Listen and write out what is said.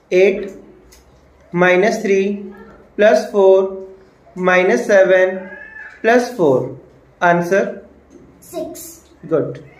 8 minus 3 plus 4 minus 7 plus 4. Answer? 6. Good.